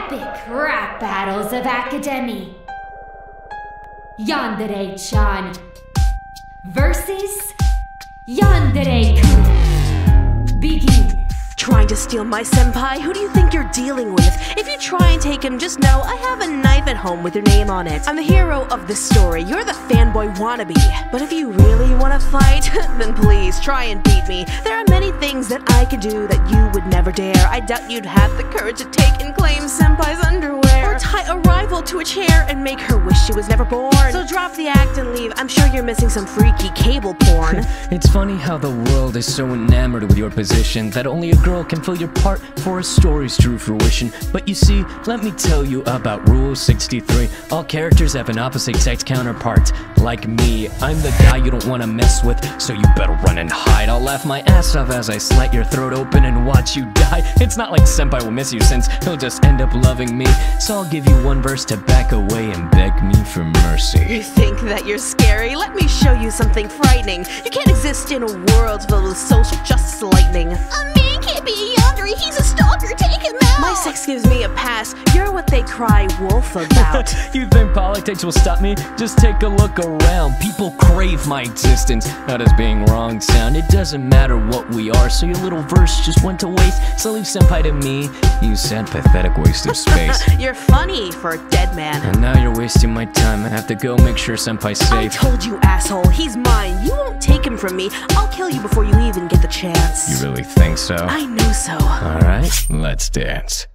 epic rap battles of Academy. Yandere-chan versus Yandere-kun. Begin. Trying to steal my senpai? Who do you think you're dealing with? If you try and take him, just know I have a knife at home with your name on it. I'm the hero of this story. You're the fanboy wannabe. But if you really want to fight, then please try and beat me. There are many things that I could do that you would never dare. I doubt you'd have the courage to take and claim senpai's underwear, or tie a rival to a chair and make her wish she was never born. So drop the act and leave. I'm sure you're missing some freaky cable porn. It's funny how the world is so enamored with your position that only a girl can fill your part for a story's true fruition. But you see, let me tell you about Rule 63. All characters have an opposite sex counterpart. Like me, I'm the guy you don't want to mess with, so you better run and hide. I'll laugh my ass off as I slit your throat open and watch you die. It's not like senpai will miss you, since he'll just end up loving me. So I'll give you one verse to back away and beg me for mercy. You think that you're scary? Let me show you something frightening. You can't exist in a world filled with social justice lightning. A man can't be a yandere, he's a stalker, take him out! My sex gives me a pass, you're what they cry wolf about. You think politics will stop me? Just take a look around. People crave my existence, not as being wrong sound. It doesn't matter what we are, so your little verse just went to waste. So leave senpai to me, you sad pathetic waste of space. You're funny for a dead man. And now you're wasting my time. I have to go make sure senpai's safe. I told you, asshole, he's mine. You won't take him from me. I'll kill you before you even get the chance. You really think so? I know so. Alright, let's dance.